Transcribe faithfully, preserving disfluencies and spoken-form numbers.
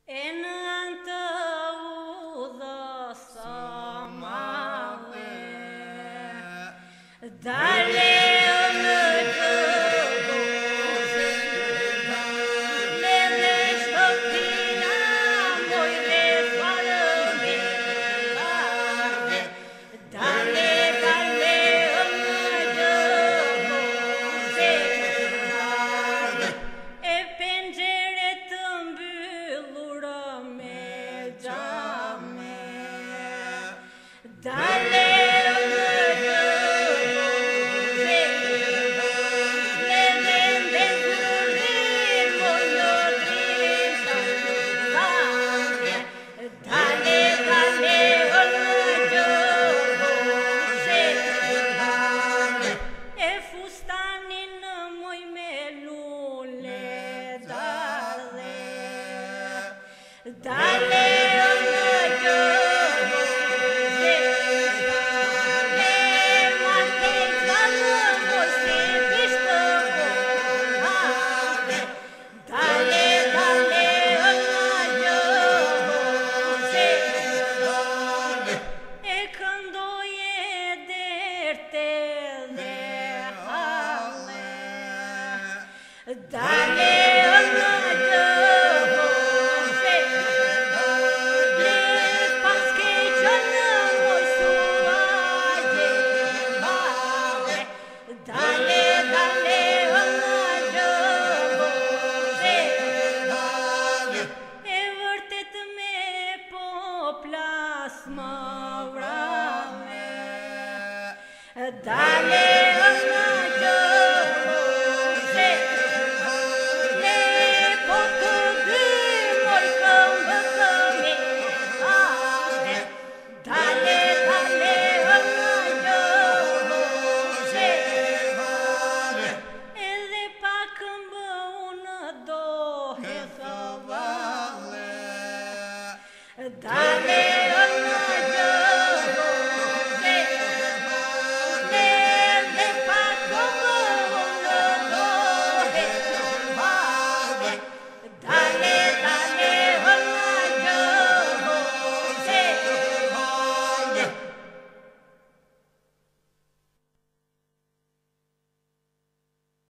E në të udhë së madhe, dale në të gozë, me dhe shtëpina moj dhe falë me larve, dale, dale në të gozë, e pengjere të mbyllur me xhame.